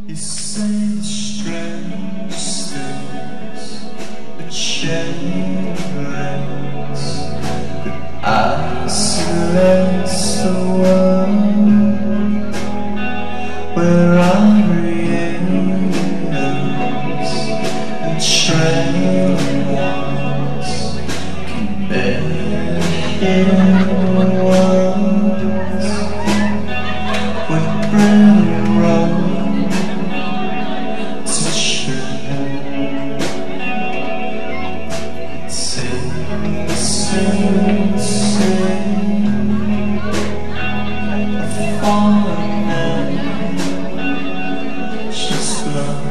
You say the strangest things, a chain rings that isolates the world, where our reunions and trailing ones can bear healing wounds. We bring wrong to share. Sing, sing, sing a fallen man, just love.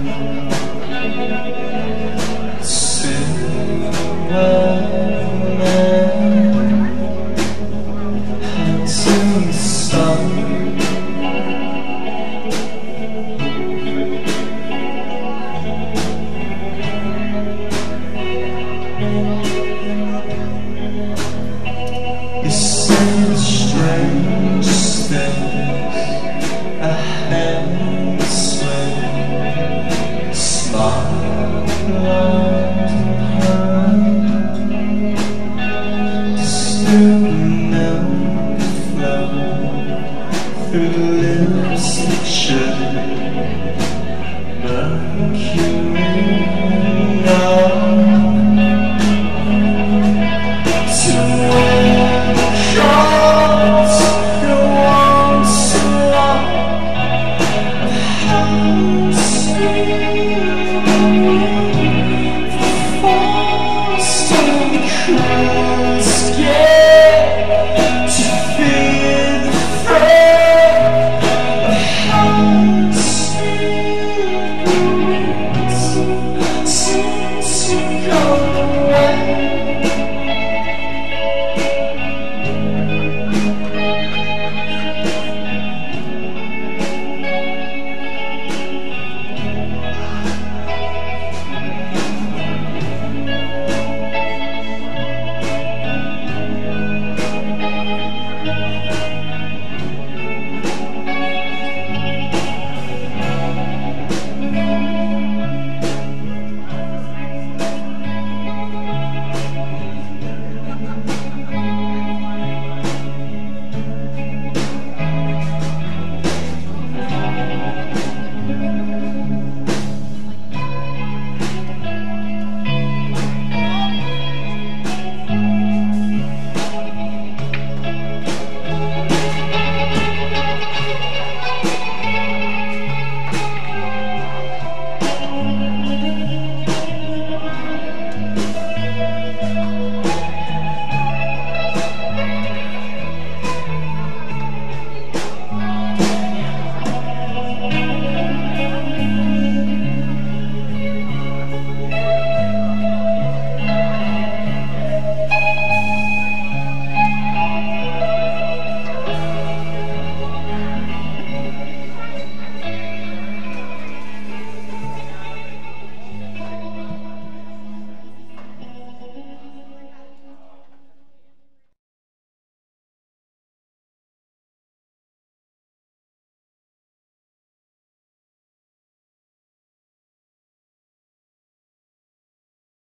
Sing well, man, until the sun. You say the strangest things, a hand swing, smile still the milk flow through